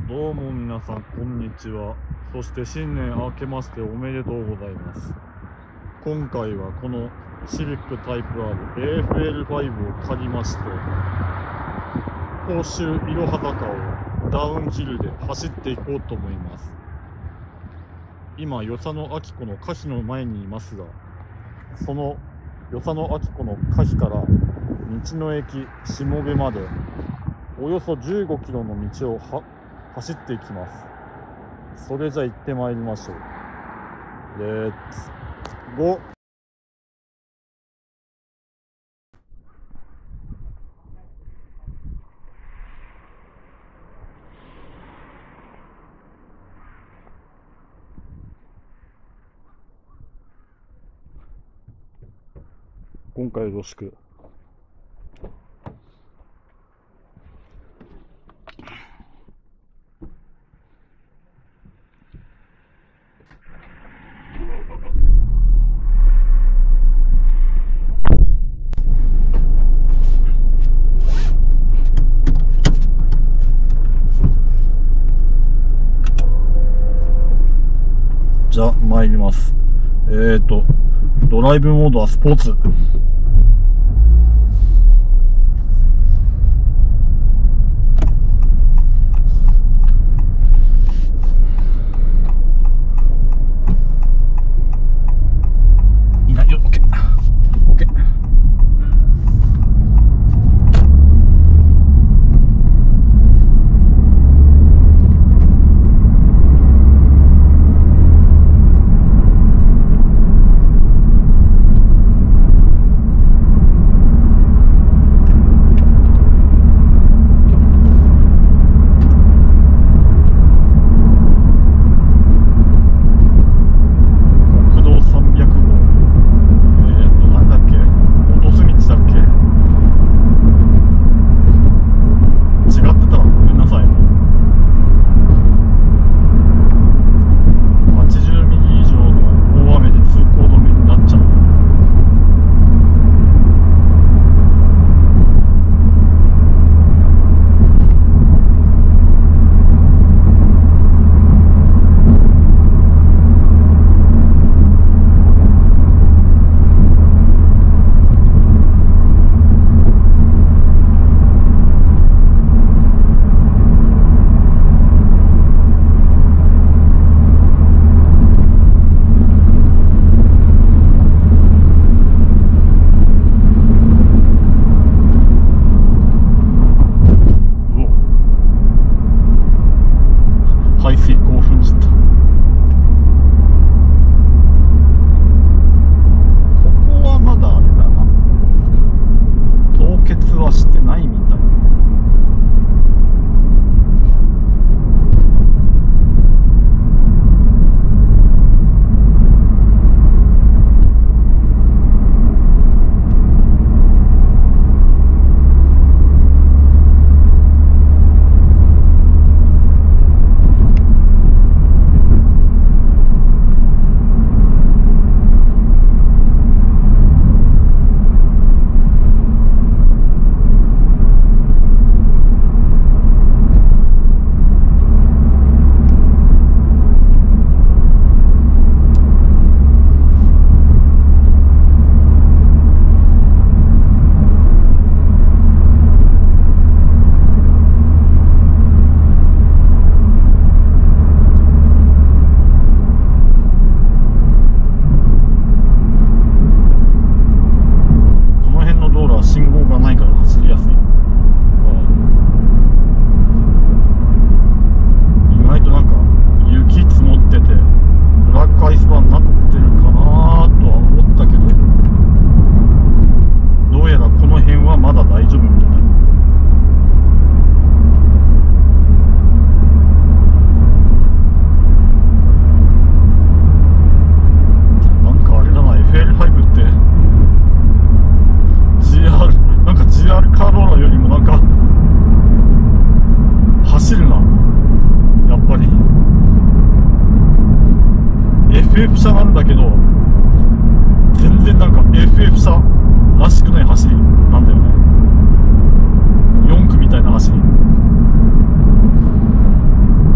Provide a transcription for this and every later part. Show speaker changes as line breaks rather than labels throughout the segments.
どうも皆さんこんにちは。そして新年明けましておめでとうございます。今回はこのシビックタイプ R AFL5 を借りまして、甲州いろは坂をダウンヒルで走っていこうと思います。今与謝野明子の歌碑の前にいますが、その与謝野明子の歌碑から道の駅下部までおよそ15キロの道を走っていきます。それじゃ行ってまいりましょう。レッツゴー。今回よろしく。じゃあ参ります。ドライブモードはスポーツ。いないよ。オッケー。オッケー。FF 車なんだけど、全然なんか FF 車らしくない走りなんだよね。4区みたいな走り。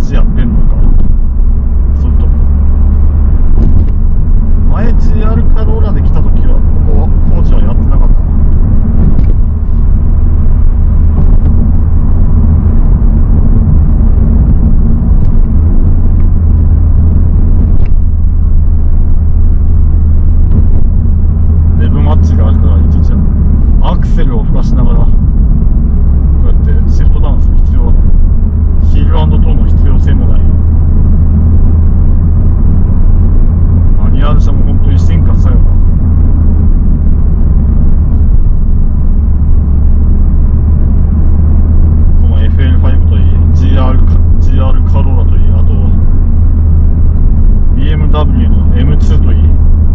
ジやってんのか。それとも前 GR カローラで来た時はここは工事はやってなかったな。デブマッチがあるからいちいちアクセルを吹かしながらこうやってシフトダウンする必要はない。ヒール&トーの必要性もない。マニュアル車も本当に進化したよな。この FL5 といい GR カローラといい、あと BMW の M2 といい、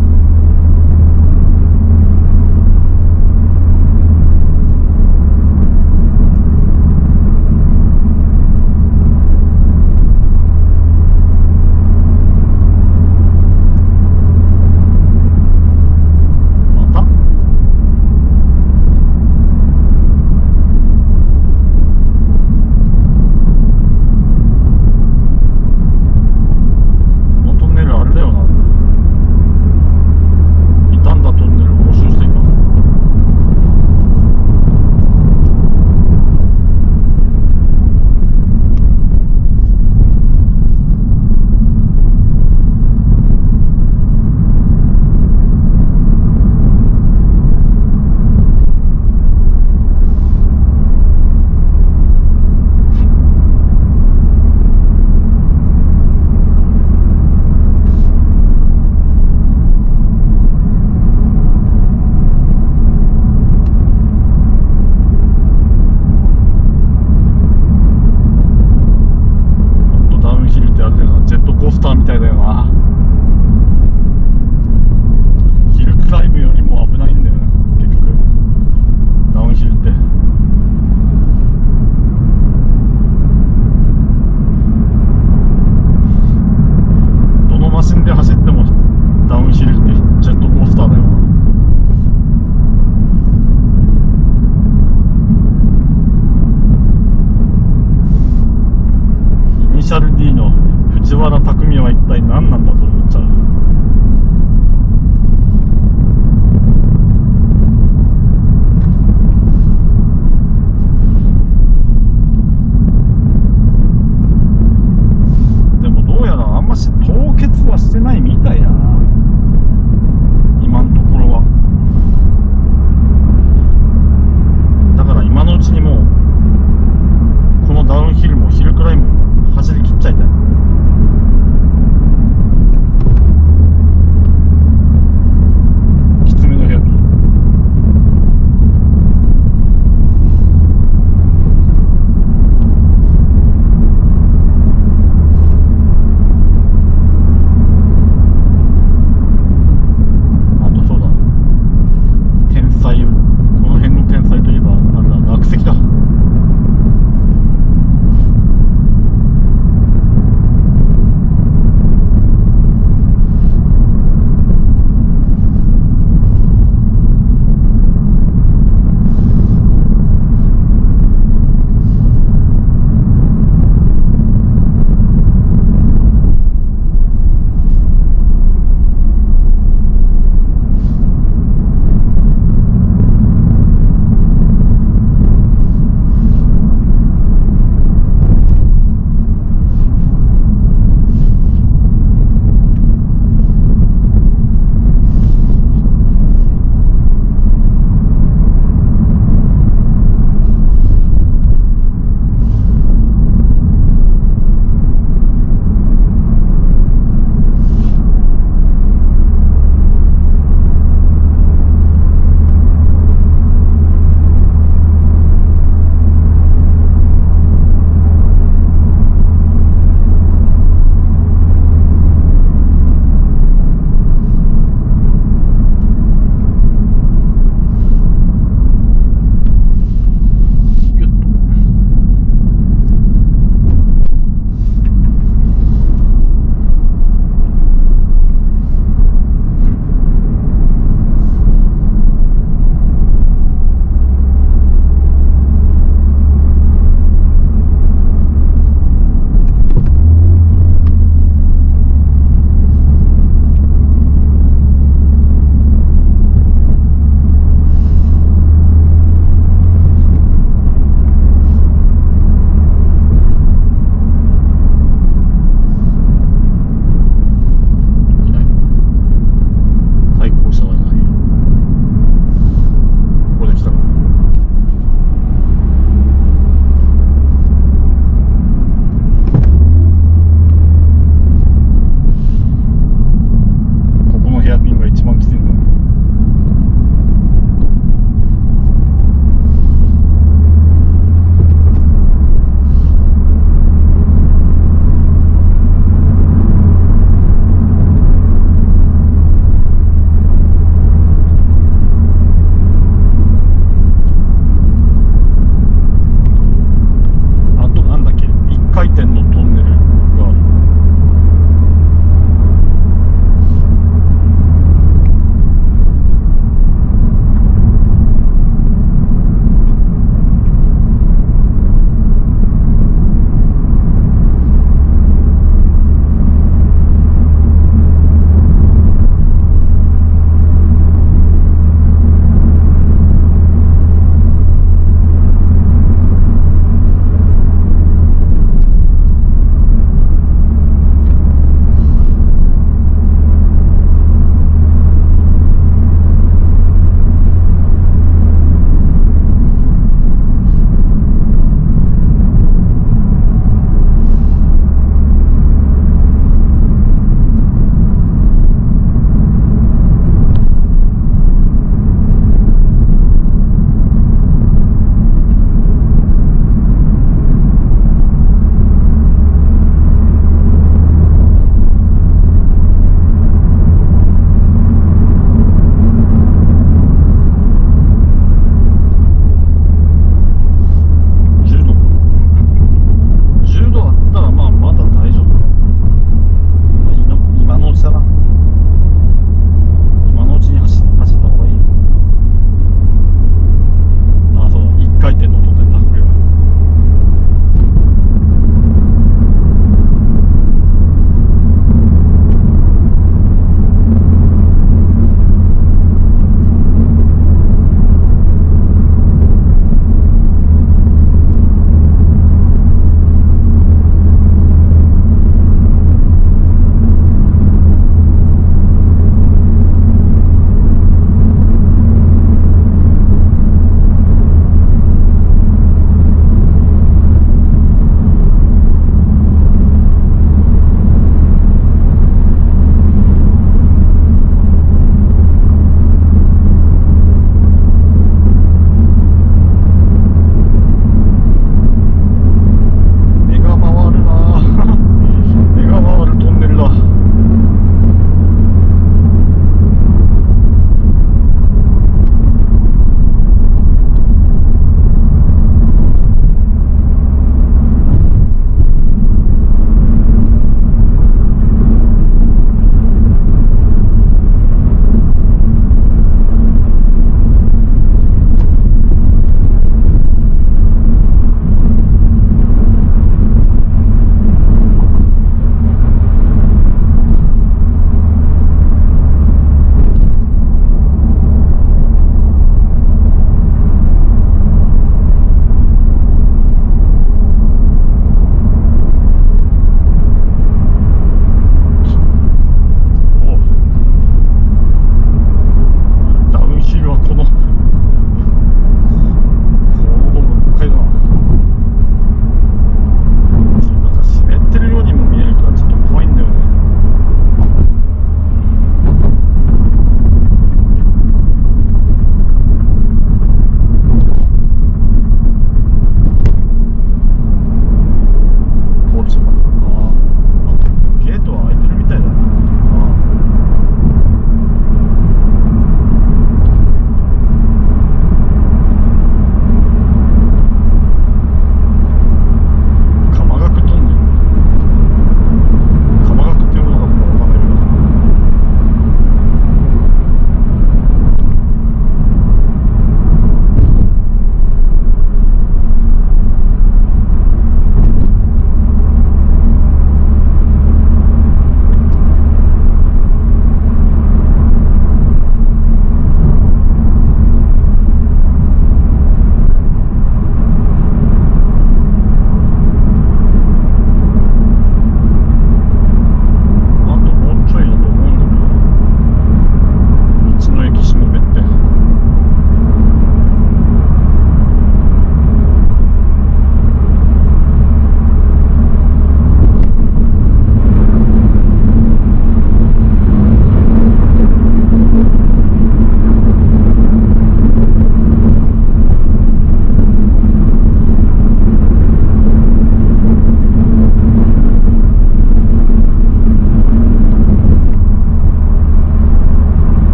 シャル D の藤原匠は一体何なんだと思っちゃう。でもどうやらあんまし凍結はしてないみたいやな、今のところは。だから今のうちにもうこのダウンヒルもヒルクライムも走り切っちゃいたい。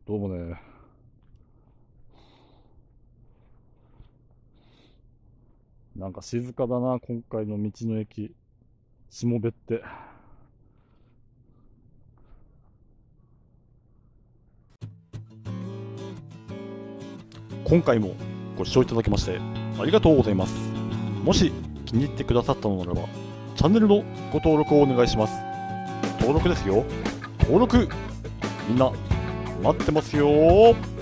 どうもね。なんか静かだな、今回の道の駅。しもべって。今回もご視聴いただきましてありがとうございます。もし気に入ってくださったのならば、チャンネルのご登録をお願いします。登録ですよ。登録みんな待ってますよー。